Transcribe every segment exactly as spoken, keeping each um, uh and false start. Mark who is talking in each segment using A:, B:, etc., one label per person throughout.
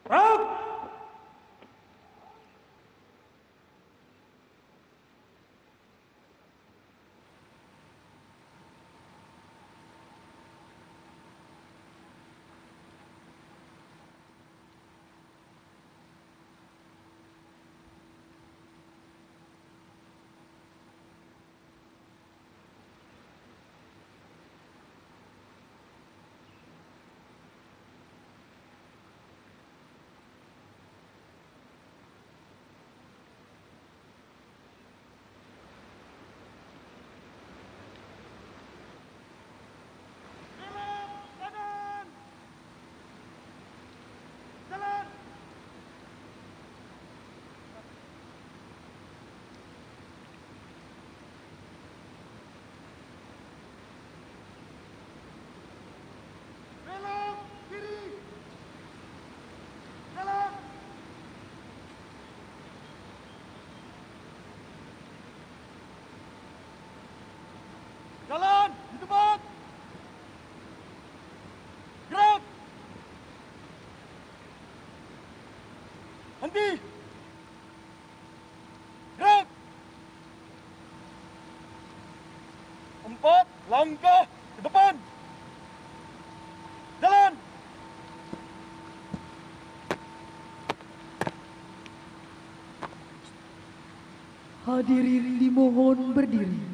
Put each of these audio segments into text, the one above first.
A: Rok! Jalan, di tempat. Gerak. Henti. Gerak. Empat langkah ke depan. Jalan.
B: Hadirin dimohon berdiri.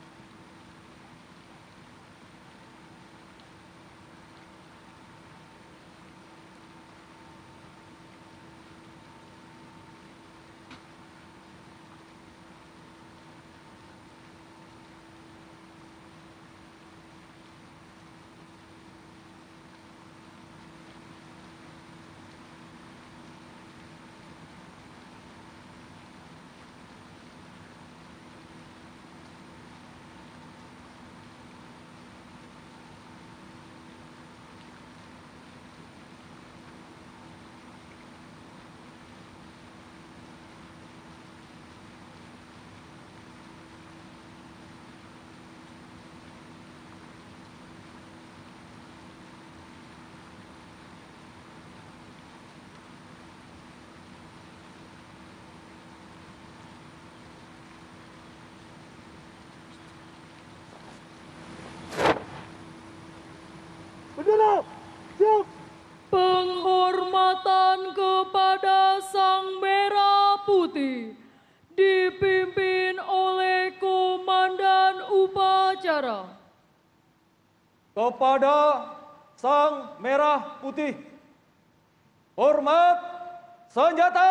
A: Bendera, siap.
B: Penghormatan kepada Sang Merah Putih dipimpin oleh Komandan Upacara.
A: Kepada Sang Merah Putih, hormat senjata.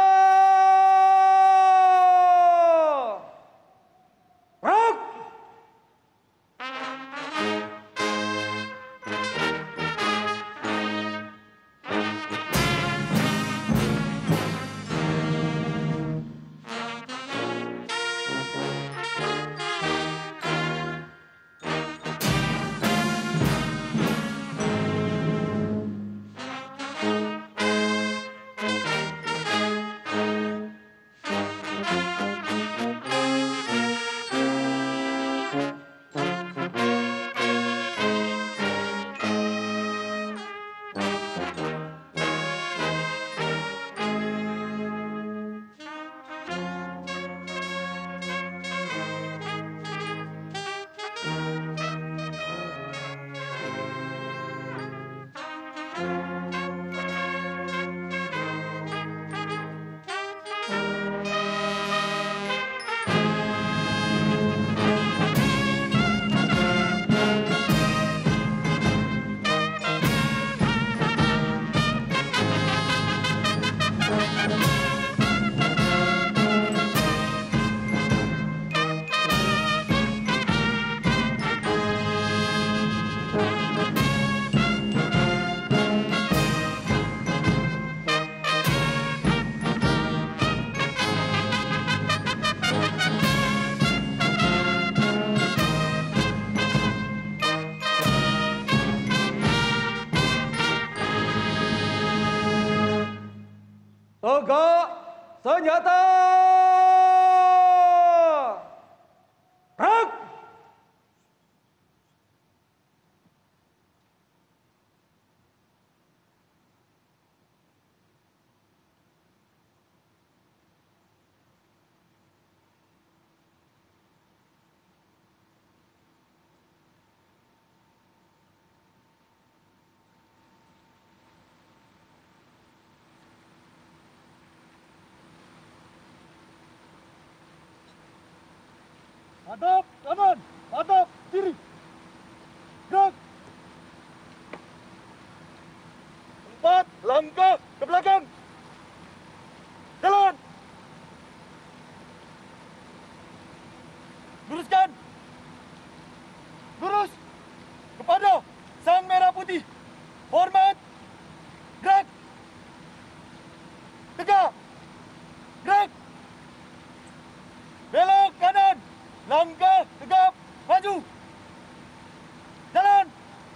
A: Gerak. Tegak senjata. Gerak. Hadap kanan, hadap kiri. Gerak. Empat langkah ke belakang. Jalan. Luruskan. Lurus. Kepada sang merah putih. Hormat. Gerak. Tegak. Gerak. Belok kanan. Langkah tegap. Maju. Jalan.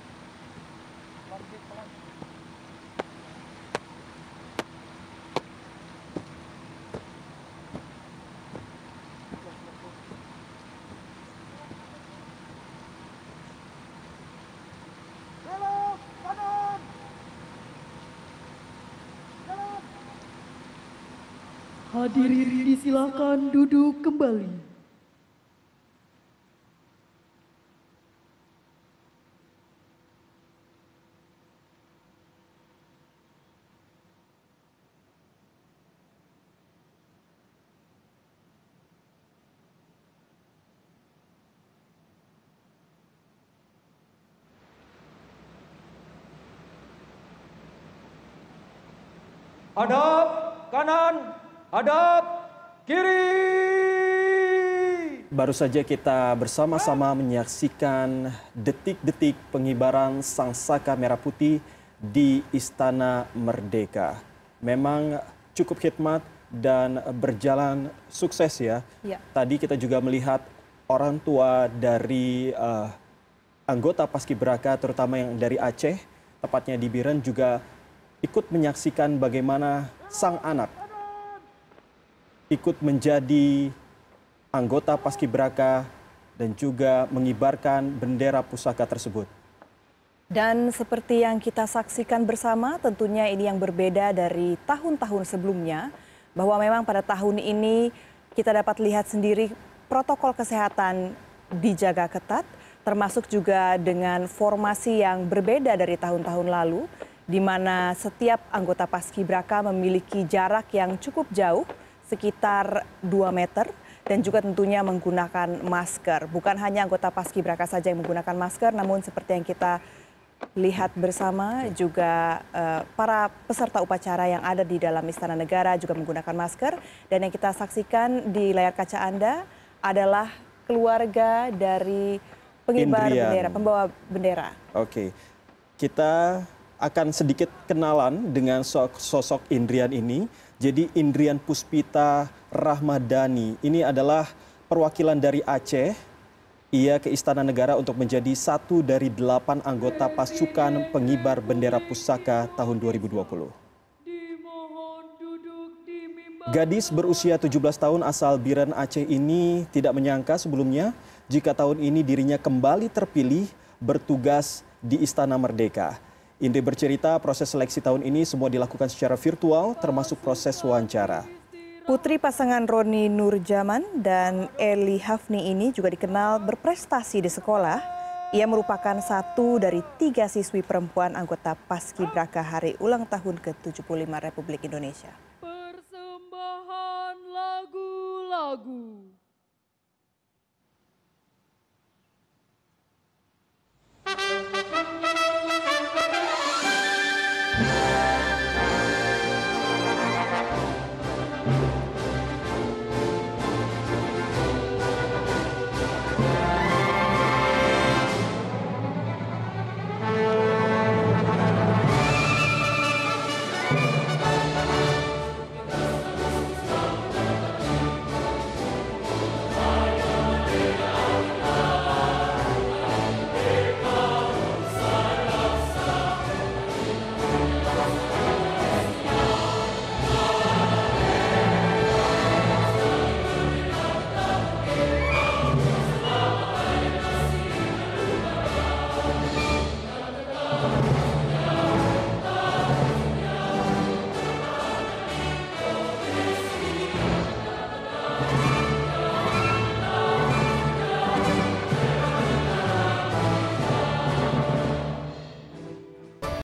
A: Belok kanan. Jalan.
B: Hadirin disilakan duduk kembali.
A: Hadap kanan, hadap kiri.
C: Baru saja kita bersama-sama menyaksikan detik-detik pengibaran Sang Saka Merah Putih di Istana Merdeka. Memang cukup khidmat dan berjalan sukses ya.
D: Ya.
C: Tadi kita juga melihat orang tua dari uh, anggota Paskibraka terutama yang dari Aceh, tepatnya di Biren juga ikut menyaksikan bagaimana sang anak ikut menjadi anggota Paskibraka dan juga mengibarkan bendera pusaka tersebut.
D: Dan seperti yang kita saksikan bersama, tentunya ini yang berbeda dari tahun-tahun sebelumnya, bahwa memang pada tahun ini kita dapat lihat sendiri protokol kesehatan dijaga ketat, termasuk juga dengan formasi yang berbeda dari tahun-tahun lalu, di mana setiap anggota Paskibraka memiliki jarak yang cukup jauh, sekitar dua meter, dan juga tentunya menggunakan masker. Bukan hanya anggota Paskibraka saja yang menggunakan masker, namun seperti yang kita lihat bersama juga uh, para peserta upacara yang ada di dalam Istana Negara juga menggunakan masker. Dan yang kita saksikan di layar kaca Anda adalah keluarga dari pengibar
C: Indrian.
D: bendera, pembawa bendera.
C: Oke, kita akan sedikit kenalan dengan sosok Indrian ini. Jadi Indrian Puspita Rahmadani ini adalah perwakilan dari Aceh. Ia ke Istana Negara untuk menjadi satu dari delapan anggota pasukan pengibar bendera pusaka tahun dua ribu dua puluh. Gadis berusia tujuh belas tahun asal Biren Aceh ini tidak menyangka sebelumnya jika tahun ini dirinya kembali terpilih bertugas di Istana Merdeka. Indri bercerita proses seleksi tahun ini semua dilakukan secara virtual termasuk proses wawancara.
D: Putri pasangan Roni Nurjaman dan Eli Hafni ini juga dikenal berprestasi di sekolah. Ia merupakan satu dari tiga siswi perempuan anggota Paskibraka Hari Ulang Tahun ke tujuh puluh lima Republik Indonesia.
B: Persembahan lagu-lagu.